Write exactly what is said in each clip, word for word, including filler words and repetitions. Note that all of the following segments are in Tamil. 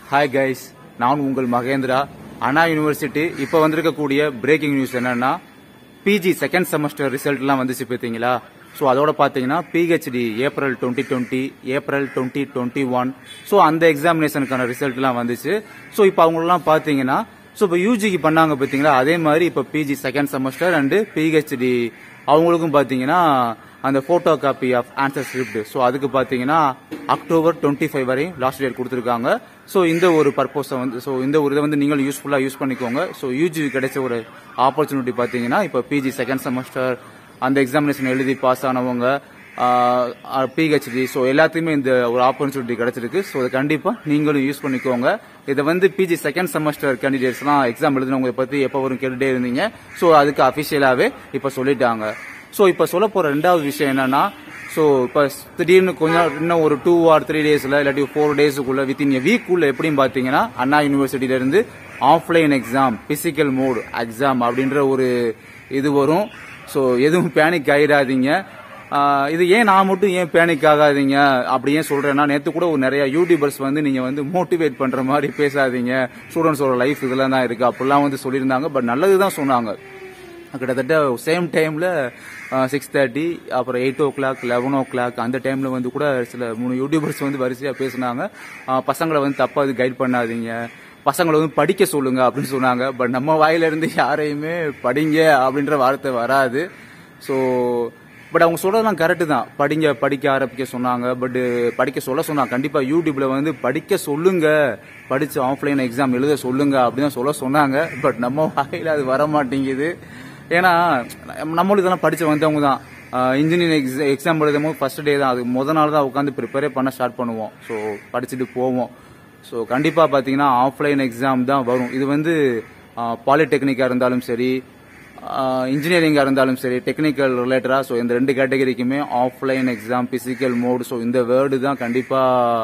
ஹாய் கைஸ், நான் உங்கள் மகேந்திரா. அண்ணா யூனிவர்சிட்டி இப்போ வந்திருக்கக்கூடிய பிரேக்கிங் நியூஸ் என்னன்னா, பிஜி செகண்ட் செமஸ்டர் ரிசல்ட்லாம் வந்துச்சு பார்த்தீங்களா. ஸோ அதோட பார்த்தீங்கன்னா PhD April twenty twenty April twenty twenty one so அந்த எக்ஸாமினேஷனுக்கான ரிசல்ட்லாம் வந்துச்சு. ஸோ இப்போ அவங்களெலாம் பார்த்தீங்கன்னா, ஸோ இப்போ யூஜிக்கு பண்ணாங்க பார்த்தீங்களா, அதே மாதிரி இப்போ PG second semester and PhD அவங்களுக்கும் பார்த்தீங்கன்னா அந்த photo copy of answer script. So அதுக்கு பார்த்தீங்கன்னா அக்டோபர் டுவெண்ட்டி ஃபைவ் வரையும் லாஸ்ட் டேட் கொடுத்துருக்காங்க. ஸோ இந்த ஒரு பர்பஸை வந்து ஸோ இந்த ஒரு இதை வந்து நீங்கள் யூஸ்ஃபுல்லாக யூஸ் பண்ணிக்கோங்க. ஸோ யூஜி கிடைச்ச ஒரு ஆப்பர்ச்சுனிட்டி பார்த்தீங்கன்னா, இப்போ பிஜி செகண்ட் செமஸ்டர் அந்த எக்ஸாமினேஷன் எழுதி பாஸ் ஆனவங்க, பிஹெச்டி, ஸோ எல்லாத்தையுமே இந்த ஒரு ஆப்பர்ச்சுனிட்டி கிடைச்சிருக்கு. ஸோ அதை கண்டிப்பாக நீங்களும் யூஸ் பண்ணிக்கோங்க. இதை வந்து பிஜி செகண்ட் செமஸ்டர் கேண்டிடேட்ஸ்லாம் எக்ஸாம் எழுதினவங்க பற்றி எப்போ வரும் கேட்டுட்டே இருந்தீங்க. ஸோ அதுக்கு அஃபிஷியலாகவே இப்போ சொல்லிட்டாங்க. ஸோ இப்போ சொல்ல போகிற ரெண்டாவது விஷயம் என்னன்னா, ஸோ இப்போ திடீர்னு கொஞ்சம் இன்னும் ஒரு டூ ஆர் த்ரீ டேஸில் இல்லாட்டி ஃபோர் டேஸுக்குள்ள வித்தின் எ வீக்குள்ள எப்படின்னு பார்த்தீங்கன்னா, அண்ணா யூனிவர்சிட்டியிலேருந்து offline exam physical mode exam அப்படின்ற ஒரு இது வரும். ஸோ எதுவும் பேனிக் ஆகிடாதீங்க. இது ஏன் நான் மட்டும் ஏன் பேனிக் ஆகாதீங்க அப்படி ஏன் சொல்றேன்னா, நேற்று கூட ஒரு நிறைய யூடியூபர்ஸ் வந்து நீங்க வந்து மோட்டிவேட் பண்ற மாதிரி பேசாதீங்க, ஸ்டூடெண்ட்ஸோட லைஃப் இதெல்லாம் தான் இருக்கு அப்படிலாம் வந்து சொல்லியிருந்தாங்க. பட் நல்லதுதான் சொன்னாங்க. கிட்டத்தட்ட சேம் டைம்ல சிக்ஸ் தேர்ட்டி அப்புறம் eight o'clock eleven o'clock அந்த டைம்ல வந்து கூட சில மூணு யூடியூபர்ஸ் வந்து வரிசையா பேசினாங்க. பசங்களை வந்து தப்பா அது கைட் பண்ணாதீங்க, பசங்களை வந்து படிக்க சொல்லுங்க அப்படின்னு சொன்னாங்க. பட் நம்ம வாயில இருந்து யாரையுமே படிங்க அப்படின்ற வார்த்தை வராது. ஸோ பட் அவங்க சொல்றதெல்லாம் கரெக்டு தான், படிங்க படிக்க ஆரம்பிக்க சொன்னாங்க. பட் படிக்க சொல்ல சொன்னாங்க. கண்டிப்பா யூடியூப்ல வந்து படிக்க சொல்லுங்க, படிச்சு ஆஃப்லைன் எக்ஸாம் எழுத சொல்லுங்க அப்படின்னு சொல்ல சொன்னாங்க. பட் நம்ம வாயில அது வர மாட்டேங்குது. ஏன்னா நம்மளும் இதெல்லாம் படிச்சு வந்தவங்க தான். இன்ஜினியரிங் எக்ஸாம் எழுதும் போது ஃபர்ஸ்ட் டே தான், அது முத நாள் தான் உட்காந்து ப்ரிப்பேரே பண்ண ஸ்டார்ட் பண்ணுவோம். ஸோ படிச்சுட்டு போவோம். ஸோ கண்டிப்பா பாத்தீங்கன்னா ஆஃப்லைன் எக்ஸாம் தான் வரும். இது வந்து பாலிடெக்னிக்கா இருந்தாலும் சரி, இன்ஜினியரிங்கா இருந்தாலும் சரி, டெக்னிக்கல் ரிலேட்டடா, ஸோ இந்த ரெண்டு கேட்டகரிக்குமே offline exam physical mode. So இந்த வேர்டு தான் கண்டிப்பா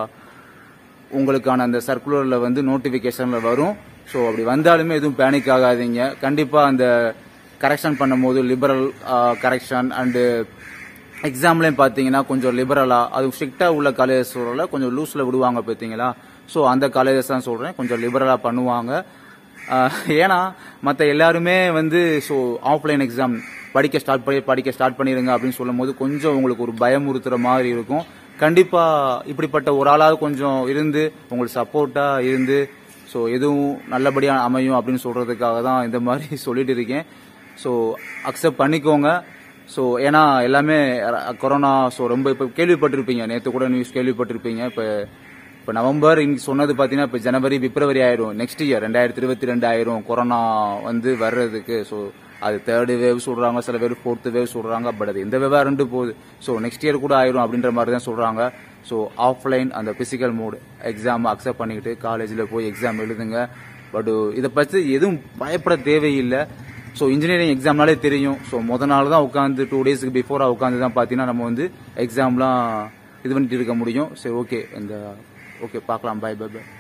உங்களுக்கான அந்த சர்க்குலர்ல வந்து நோட்டிபிகேஷன்ல வரும். ஸோ அப்படி வந்தாலுமே எதுவும் பேனிக் ஆகாதீங்க. கண்டிப்பா அந்த கரெக்ஷன் பண்ணும் போது லிபரல் கரெக்ஷன் அண்டு எக்ஸாம்லயும் பாத்தீங்கன்னா கொஞ்சம் லிபரலா, அது ஸ்ட்ரிக்டா உள்ள காலேஜஸ் சொல்றல கொஞ்சம் லூஸ்ல விடுவாங்க பாத்தீங்களா. ஸோ அந்த காலேஜஸ் தான் சொல்றேன், கொஞ்சம் லிபரலா பண்ணுவாங்க. ஏன்னா மற்ற எல்லாருமே வந்து ஸோ ஆஃப்லைன் எக்ஸாம் படிக்க ஸ்டார்ட் பண்ணி படிக்க ஸ்டார்ட் பண்ணிடுங்க அப்படின்னு சொல்லும் போது கொஞ்சம் உங்களுக்கு ஒரு பயமுறுத்துற மாதிரி இருக்கும். கண்டிப்பா இப்படிப்பட்ட ஒரு ஆளாவது கொஞ்சம் இருந்து உங்களுக்கு சப்போர்ட்டா இருந்து ஸோ எதுவும் நல்லபடியா அமையும் அப்படின்னு சொல்றதுக்காக தான் இந்த மாதிரி சொல்லிட்டு இருக்கேன். ஸோ அக்செப்ட் பண்ணிக்கோங்க. ஸோ ஏன்னா எல்லாமே கொரோனா, ஸோ ரொம்ப இப்போ கேள்விப்பட்டிருப்பீங்க, நேற்று கூட நியூஸ் கேள்விப்பட்டிருப்பீங்க. இப்போ இப்போ நவம்பர் இங்க சொன்னது பார்த்தீங்கன்னா இப்போ ஜனவரி பிப்ரவரி ஆயிரும், நெக்ஸ்ட் இயர் ரெண்டாயிரத்தி இருபத்தி ரெண்டு ஆயிரும் கொரோனா வந்து வர்றதுக்கு. ஸோ அது தேர்டு வேவ் சொல்றாங்க, சில பேர் ஃபோர்த்து வேவ் சொல்றாங்க. பட் அது எந்த வேவா ரெண்டு போகுது. ஸோ நெக்ஸ்ட் இயர் கூட ஆயிரும் அப்படின்ற மாதிரி தான் சொல்றாங்க. ஸோ ஆஃப்லைன் அந்த பிசிக்கல் மோட் எக்ஸாம் அக்செப்ட் பண்ணிக்கிட்டு காலேஜில் போய் எக்ஸாம் எழுதுங்க. பட் இதை பற்றி எதுவும் பயப்பட தேவையில்லை. ஸோ இன்ஜினியரிங் எக்ஸாம்னாலே தெரியும். ஸோ முத நாள் தான் உட்காந்து டூ டேஸ்க்கு பிஃபோராக உட்காந்து தான் பார்த்தீங்கன்னா நம்ம வந்து எக்ஸாம்லாம் இது பண்ணிட்டு இருக்க முடியும். சரி, ஓகே, இந்த ஓகே பார்க்கலாம். Bye bye by.